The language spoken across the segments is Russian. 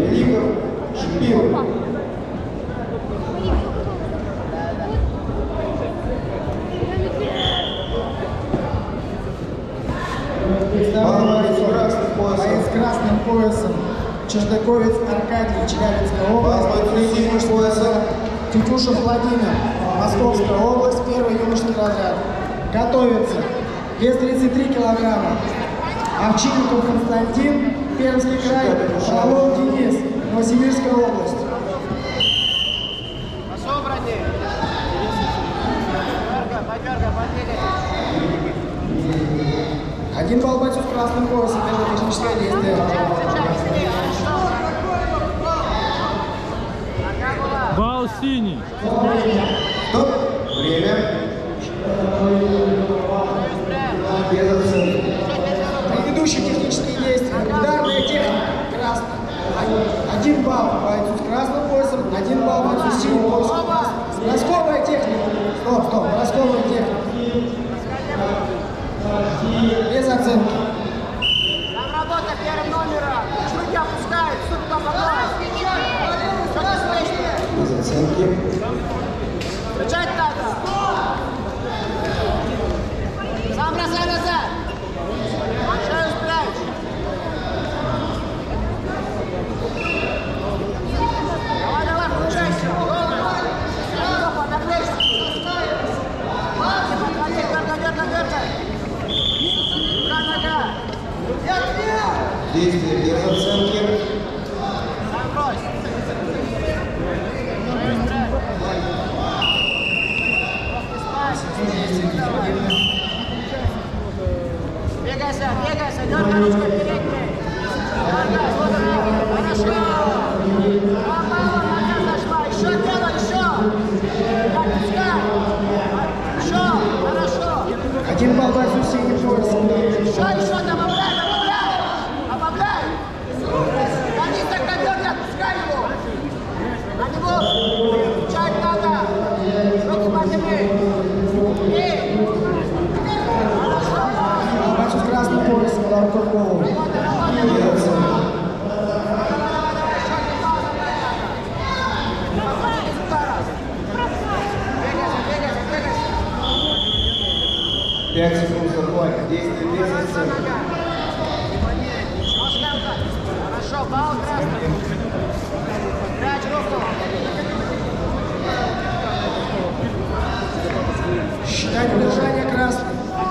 Великов, Шипилов. Боец с красным поясом. Чеждаковец Аркадий, Челябинская область. Тетюшев Владимир, Московская область, первый юношеский разряд. Готовится. Вес 33 килограмма. Овчинников Константин, Пермский край. Фролов Денис, Новосибирская область. Один балл бойцу с красным поясом. Это техническое действие. Бал синий. Стоп. Время. Без оценки. Предыдущие технические действия. Ударная техника. Красный. 1 балл бойцу с красным поясом, 1 балл бойцу с синим поясом. Бросковая техника. Стоп. Бросковая техника. Без оценки. Там работа первым номером. Шутки опускают, суд там попадает. Что ты слышишь? Без оценки. Кричать надо. Сам бросай назад. Шею спрячь. Давай, включайся. Голову. Подогнешься. Действие без оценки. Бегайся, дергай ручкой передней. Хорошо. Нога зашла. Еще делай, еще. Отпускай. Еще, хорошо. 1 балл бойцу с синим поясом. Еще, добавляй. Гони так на дерги, отпускай его. На него включать надо. Руки подними. И. Бойцу с красным поясом, удар в голову. Пять секунд заплатить. Действие без оценки. Хорошо, балл красный. Прячь руку. Считать удержание красный.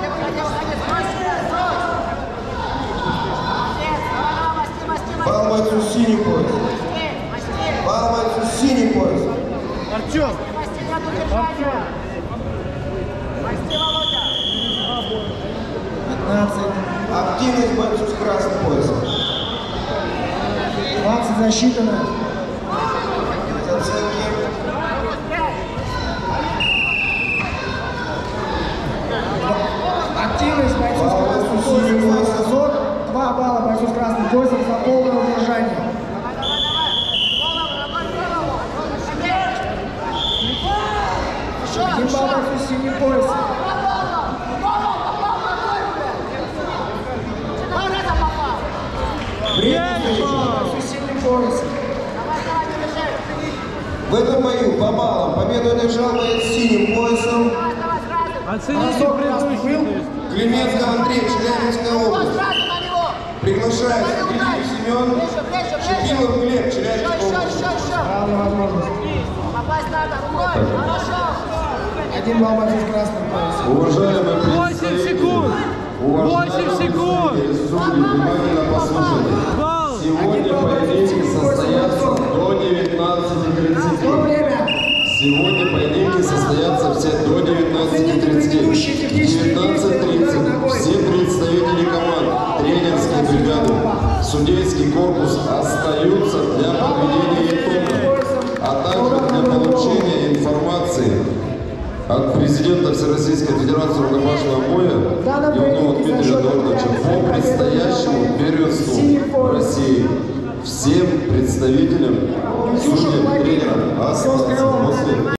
Балл бойцу с синим поясом. Балл бойцу с синим поясом. Артем! Масти, Володя. 15. Активность бойцу с красным поясом. 20 засчитано. Без оценки. Активность бойцу с красным поясом за разок. 2 балла бойцу с красным поясом за полное удержание. Еще, 1 балл бойцу с синим поясом. Бойцу с синим поясом. В этом бою по баллам победу одержал боец с синим поясом. Оцените предыдущий. Клименко Андрей, Челябинская область. Приглашается Великий Семен, Шипилов Глеб, Челябинская область. Равная возможность. Попасть надо рукой. Хорошо. 1 балл бойцу с красным поясом. Уважаемые 8 секунд! 8 секунд! судьи, внимательно послушайте. Бал! Сегодня поединки состоятся до 19:30. Время. Сегодня поединки состоятся все до 19:30. Предыдущие В 19:30 все представители команд, тренерские бригады, судейский корпус остаются для подведения итогов, а также для получения информации от президента Всероссийской Федерации рукопашного боя Юрного Дмитрия Эдуардовича по предстоящему первенству в России. Всем представителям, судьям, тренерам остаться после